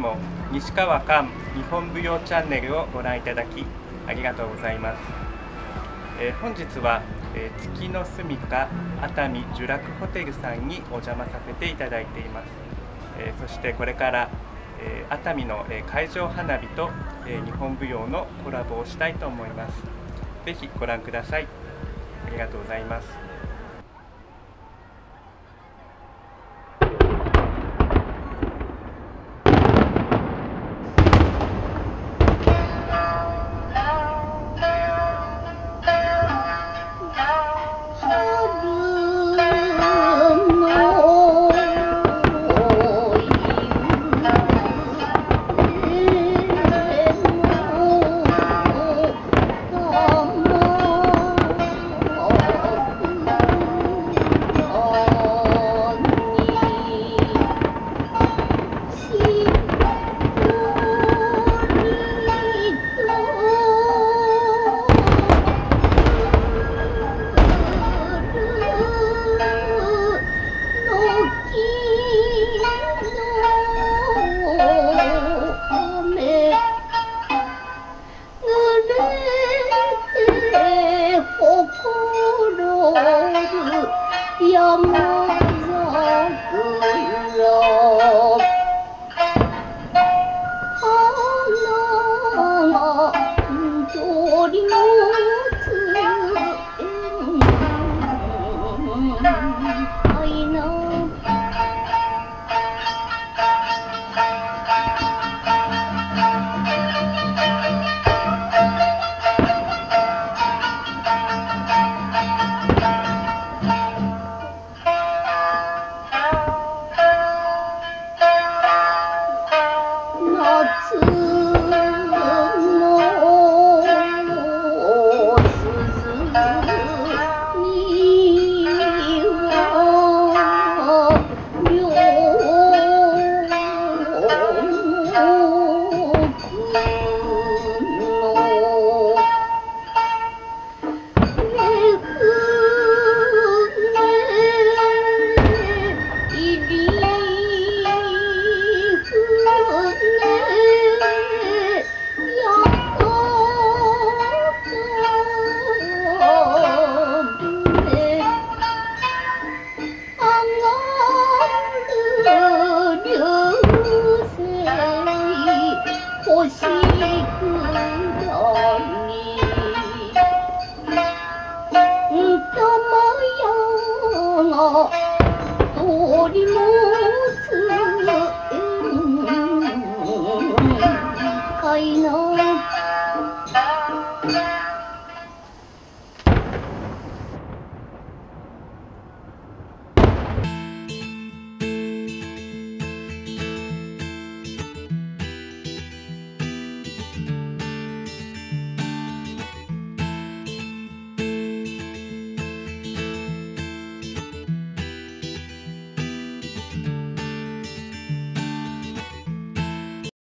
も西川館日本舞踊チャンネルをご覧いただきありがとうございます。本日は、月の住みか熱海聚楽ホテルさんにお邪魔させていただいています。そしてこれから、熱海の海上花火と、日本舞踊のコラボをしたいと思います。ぜひご覧ください。ありがとうございます。 Enkaina